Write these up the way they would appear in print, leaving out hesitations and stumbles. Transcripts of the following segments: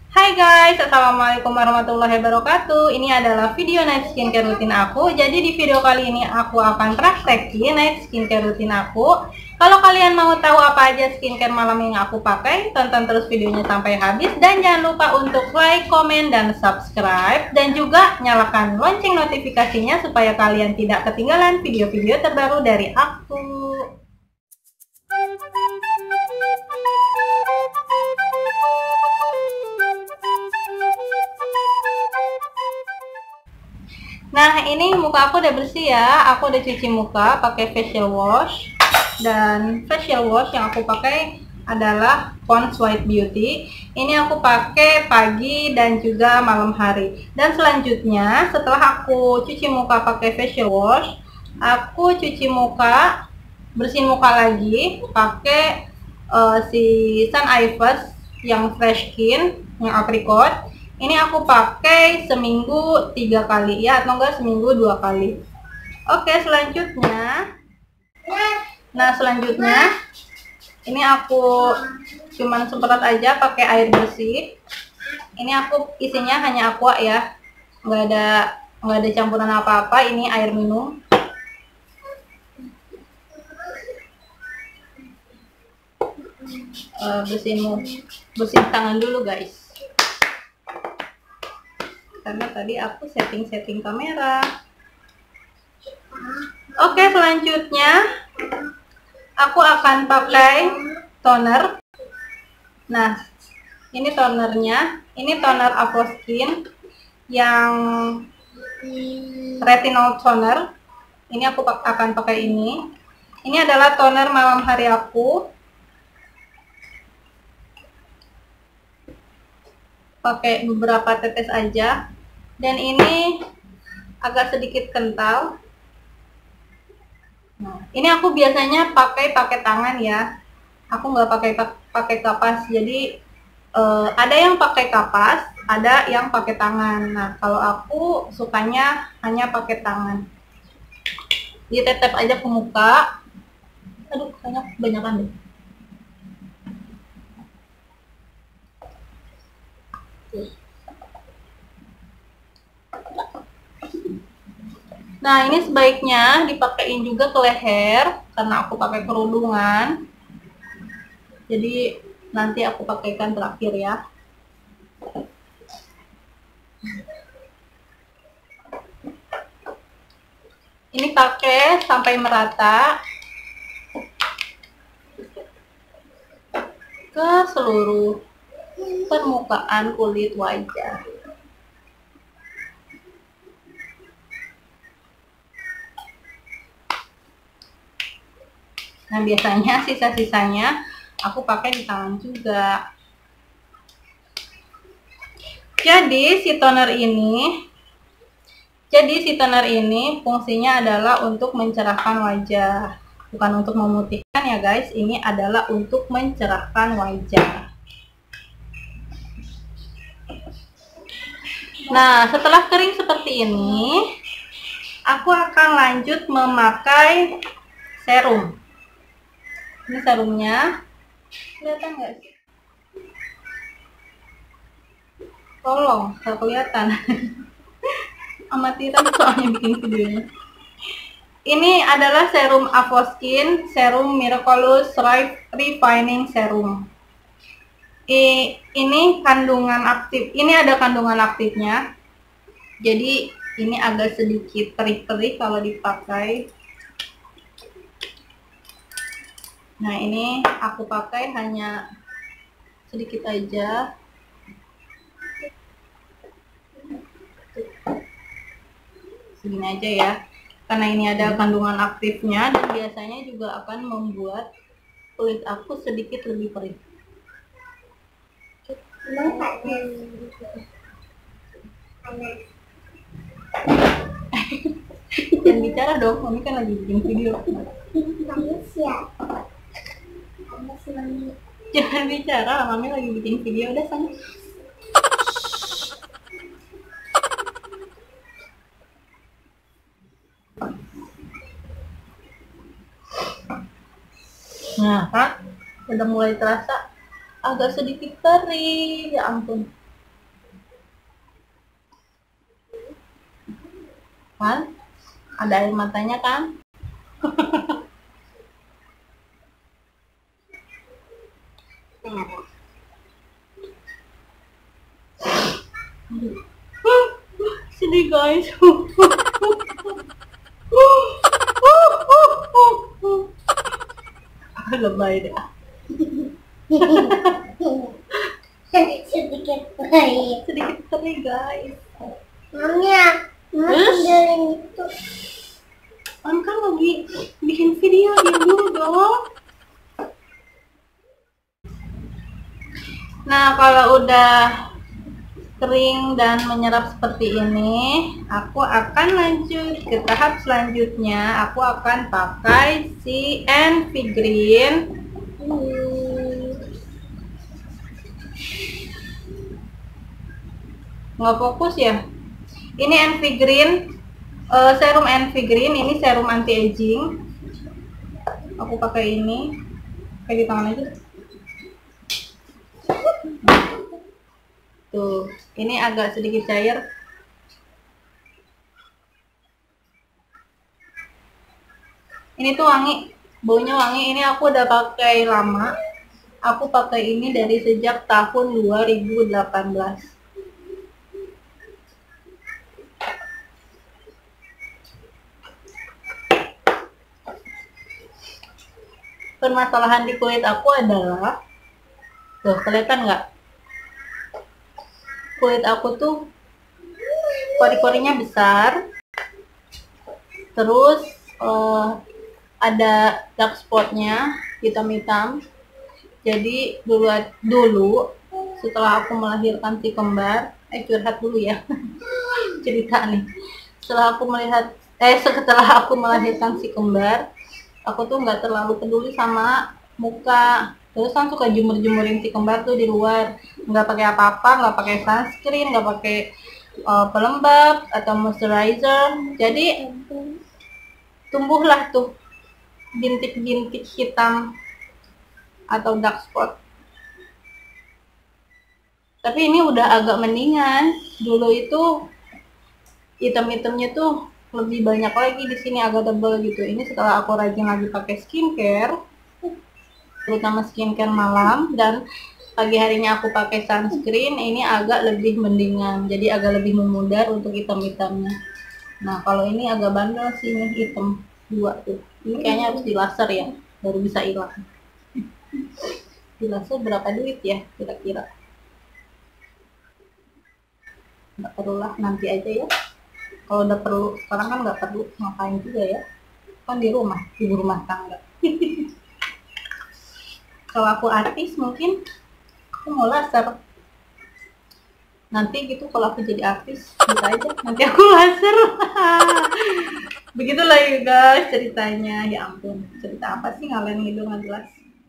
Hai guys, assalamualaikum warahmatullahi wabarakatuh. Ini adalah video night skincare rutin aku. Jadi di video kali ini aku akan praktekin night skincare rutin aku. Kalau kalian mau tahu apa aja skincare malam yang aku pakai, tonton terus videonya sampai habis. Dan jangan lupa untuk like, komen, dan subscribe. Dan juga nyalakan lonceng notifikasinya supaya kalian tidak ketinggalan video-video terbaru dari aku. Nah, ini muka aku udah bersih ya. Aku udah cuci muka pakai facial wash. Dan facial wash yang aku pakai adalah Pond's White Beauty. Ini aku pakai pagi dan juga malam hari. Dan selanjutnya, setelah aku cuci muka pakai facial wash, aku cuci muka, bersihin muka lagi pakai si Sun Ivers yang fresh skin, yang apricot. Ini aku pakai seminggu 3 kali ya, atau enggak seminggu 2 kali. Oke, selanjutnya. Nah, selanjutnya ini aku cuman semprot aja pakai air bersih. Ini aku isinya hanya aqua ya. Nggak ada campuran apa-apa, ini air minum. Bersihin tangan dulu guys. Karena tadi aku setting kamera. Oke, selanjutnya aku akan pakai toner. Nah, ini tonernya. Ini toner Avoskin yang retinol toner. Ini aku akan pakai ini. Ini adalah toner malam hari aku. Pakai beberapa tetes aja, dan ini agak sedikit kental. Nah, ini aku biasanya pakai tangan ya, aku nggak pakai kapas. Jadi ada yang pakai kapas, ada yang pakai tangan. Nah, kalau aku sukanya hanya pakai tangan. Ditetep aja ke muka. Aduh, kayaknya kebanyakan deh. Nah, ini sebaiknya dipakein juga ke leher karena aku pakai kerudungan. Jadi nanti aku pakaikan terakhir ya. Ini pakai sampai merata ke seluruh permukaan kulit wajah. Nah, biasanya sisa-sisanya aku pakai di tangan juga. Jadi si toner ini fungsinya adalah untuk mencerahkan wajah, bukan untuk memutihkan ya guys. Ini adalah untuk mencerahkan wajah. Nah, setelah kering seperti ini, aku akan lanjut memakai serum. Ini serumnya, kelihatan nggak sih? Tolong, nggak kelihatan. Amatiran soalnya bikin videonya. Ini adalah serum Avoskin, serum Miraculous Refining Serum. Ini kandungan aktif, ini ada kandungan aktifnya. Jadi ini agak sedikit perih-perih kalau dipakai. Nah, ini aku pakai hanya sedikit aja. Segini aja ya. Karena ini ada kandungan aktifnya dan biasanya juga akan membuat kulit aku sedikit lebih perih. Jangan bicara dong, mami kan lagi bikin video. Jangan bicara, mami lagi bikin video. Udah sana. Nah, kan udah mulai terasa agak sedikit perih, ya ampun. Kan? Ada air matanya kan? Sedih guys. Lebay deh. Sedikit baik. Sedikit perih guys. Mama tinggalin itu. Om kan lagi bikin video, diam dulu dong. Nah, kalau udah kering dan menyerap seperti ini, aku akan lanjut ke tahap selanjutnya. Aku akan pakai si NV Green. Nggak fokus ya. Ini NV Green, serum NV Green. Ini serum anti aging. Aku pakai ini, kayak di tangan aja. Tuh, ini agak sedikit cair. Ini tuh wangi, baunya wangi. Ini aku udah pakai lama. Aku pakai ini dari sejak tahun 2018. Permasalahan di kulit aku adalah, tuh kelihatan nggak? Kulit aku tuh pori-porinya besar, terus ada dark spotnya, hitam-hitam. Jadi dulu setelah aku melahirkan si kembar, curhat dulu ya. Cerita nih. Setelah aku melahirkan si kembar, aku tuh nggak terlalu peduli sama muka. Terus kan suka jemur-jemurin si kembar tuh di luar, nggak pakai apa-apa, nggak pakai sunscreen, nggak pakai pelembab atau moisturizer. Jadi tumbuhlah tuh bintik-bintik hitam atau dark spot. Tapi ini udah agak mendingan. Dulu itu hitam-hitamnya tuh lebih banyak lagi, di sini agak tebal gitu. Ini setelah aku rajin lagi pakai skincare, terutama skincare malam, dan pagi harinya aku pakai sunscreen, ini agak lebih mendingan. Jadi agak lebih memudar untuk hitam-hitamnya. Nah, kalau ini agak bandel sih, ini hitam dua tuh. Ini kayaknya harus di laser ya, baru bisa hilang. Di laser berapa duit ya kira-kira? Nggak perlu lah, nanti aja ya. Kalau udah perlu, sekarang kan nggak perlu, ngapain juga ya, kan di rumah, ibu rumah tangga. Kalau aku artis mungkin aku mau laser nanti gitu. Kalau aku jadi artis bisa aja nanti aku laser. Begitulah ya guys ceritanya. Ya ampun, cerita apa sih, ngalen gitu nggak jelas.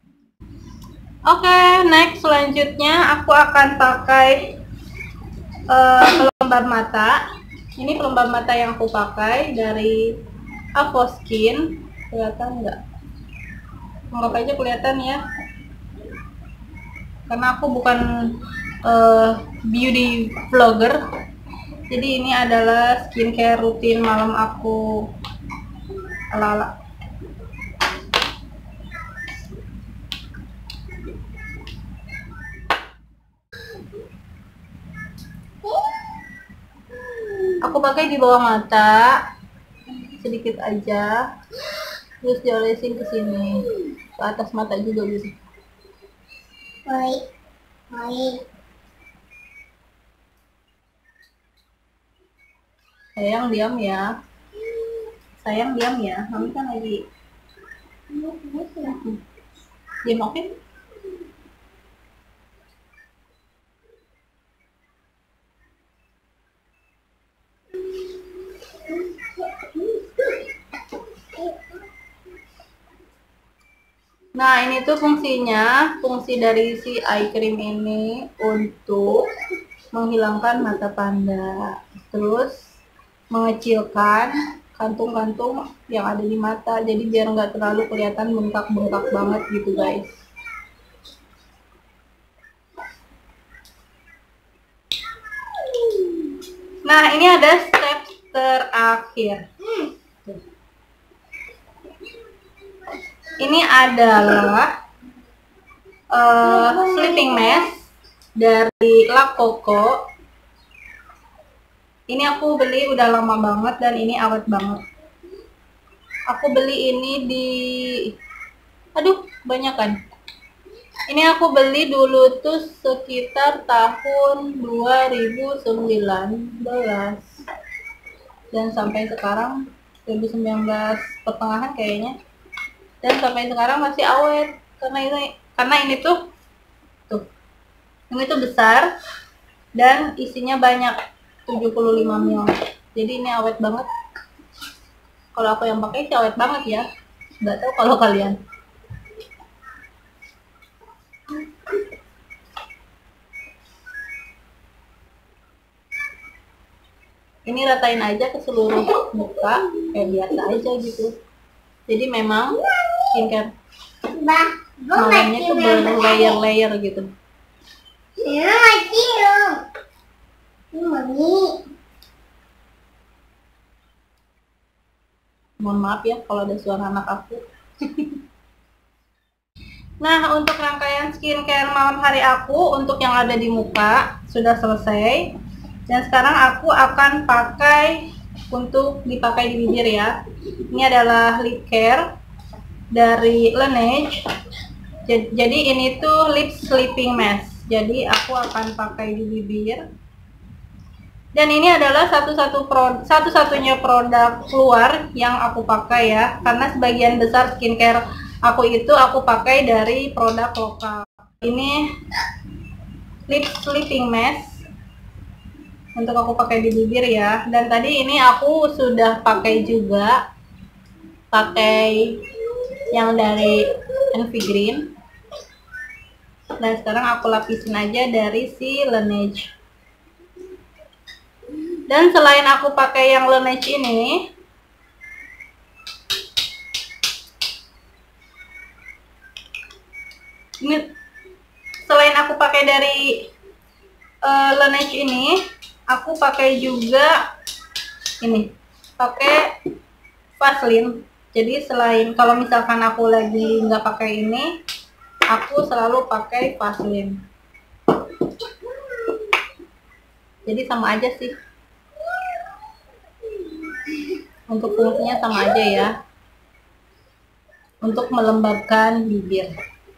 Oke, next selanjutnya aku akan pakai pelembab mata. Ini pelembab mata yang aku pakai dari Avoskin. Kelihatan nggak? Anggap aja kelihatan ya, karena aku bukan beauty vlogger. Jadi ini adalah skincare rutin malam aku ala-ala. Aku pakai di bawah mata sedikit aja, terus diolesin ke sini, ke atas mata juga bisa. Baik. Sayang diam ya, sayang diam ya, mami kan lagi diam. Oke. Nah, ini tuh fungsinya, fungsi dari si eye cream ini untuk menghilangkan mata panda, terus mengecilkan kantung-kantung yang ada di mata, jadi biar nggak terlalu kelihatan bengkak-bengkak banget gitu guys. Nah, ini ada step terakhir. Ini adalah sleeping mask dari La Coco. Ini aku beli udah lama banget dan ini awet banget. Aku beli ini di, aduh banyak kan. Ini aku beli dulu tuh sekitar tahun 2019 dan sampai sekarang 2019 pertengahan kayaknya. Dan sampai sekarang masih awet karena ini tuh ini tuh besar dan isinya banyak. 75 ml. Jadi ini awet banget. Kalau aku yang pakai sih awet banget ya. Nggak tahu kalau kalian. Ini ratain aja ke seluruh muka kayak biasa aja gitu. Jadi memang skincare namanya tuh berlayer-layer gitu. Mohon maaf ya kalau ada suara anak aku. Nah, untuk rangkaian skincare malam hari aku untuk yang ada di muka sudah selesai. Dan sekarang aku akan pakai untuk dipakai di bibir ya. Ini adalah lip care dari Laneige. Jadi ini tuh lip sleeping mask. Jadi aku akan pakai di bibir. Dan ini adalah satu-satunya produk keluar yang aku pakai ya. Karena sebagian besar skincare aku itu aku pakai dari produk lokal. Ini lip sleeping mask untuk aku pakai di bibir ya. Dan tadi ini aku sudah pakai juga, pakai yang dari Envy Green. Dan sekarang aku lapisin aja dari si Laneige. Dan selain aku pakai yang Laneige ini, selain aku pakai dari Laneige ini, aku pakai juga ini, pakai Vaseline. Jadi selain kalau misalkan aku lagi nggak pakai ini, aku selalu pakai Vaseline. Jadi sama aja sih. Untuk fungsinya sama aja ya. Untuk melembabkan bibir.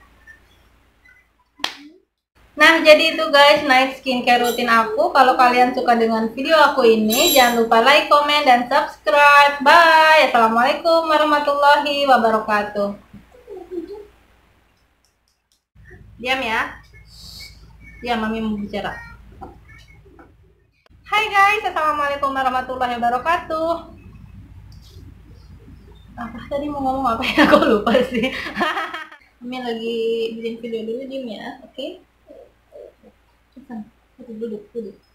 Nah, jadi itu guys night skincare rutin aku. Kalau kalian suka dengan video aku ini, jangan lupa like, comment, dan subscribe. Bye. Assalamualaikum warahmatullahi wabarakatuh. Diam ya. Diam, Mami mau bicara. Hai guys, assalamualaikum warahmatullahi wabarakatuh. Apa tadi mau ngomong apa ya? Aku lupa sih. Mami lagi bikin video dulu, diam ya. Oke. Duduk.